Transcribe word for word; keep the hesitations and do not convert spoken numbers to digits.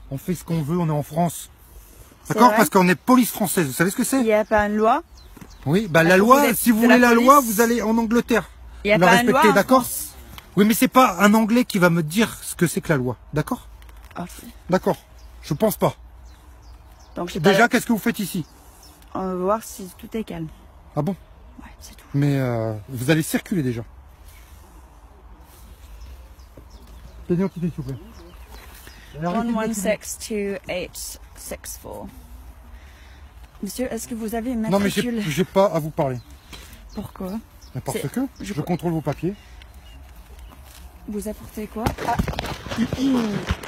On fait ce qu'on veut, on est en France. D'accord? Parce qu'on est police française. Vous savez ce que c'est? Il n'y a pas une loi? Oui, bah la loi, si vous voulez la loi, vous allez en Angleterre. Il n'y a la pas une loi respecter, en d'accord? France? Oui, mais c'est pas un Anglais qui va me dire ce que c'est que la loi. D'accord? Ok. D'accord. Je pense pas. Donc, je sais pas. Déjà, qu'est-ce que vous faites ici? On va voir si tout est calme. Ah bon? Ouais, c'est tout. Mais euh, vous allez circuler déjà. L'identité, s'il vous plaît. one one six two eight six four. Monsieur, est-ce que vous avez une Non, mais matricule? j'ai pas à vous parler. Pourquoi? Mais parce C'est- que je, je- contrôle vos papiers. Vous apportez quoi? Ah.